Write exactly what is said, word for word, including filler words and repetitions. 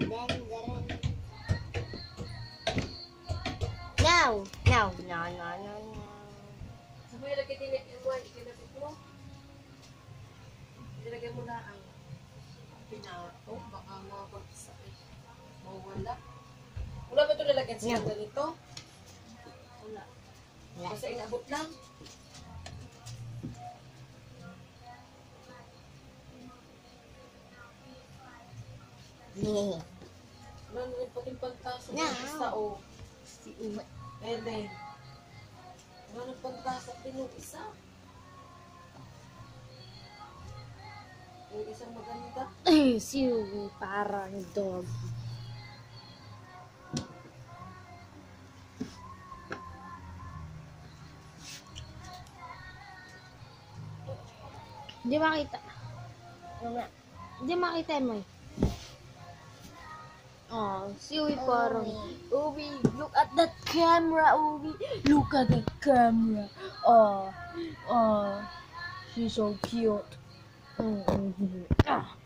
No, no, no, no, no, no. Sabi yung lagi din yung one, kinapit mo. Nilagay mo na ang pinato, baka makapag-isa eh. Mawala. Wala ba ito lalagyan siya No. ganito? Wala. Wala. Kasi inabot lang. Yeah. Ano rin pati pagtaso No. ng isa o. Si Uwe. Eden. Ano pagtaso din yung isa? Yung isang maganda. Ay, si Uwe, parang dog. Hindi makita. Hindi makita mo eh. Oh, si Uwe parang, Uwe, look at that camera, Uwe. Look at that camera. Oh, oh, she's so cute. Mm-hmm. Ah.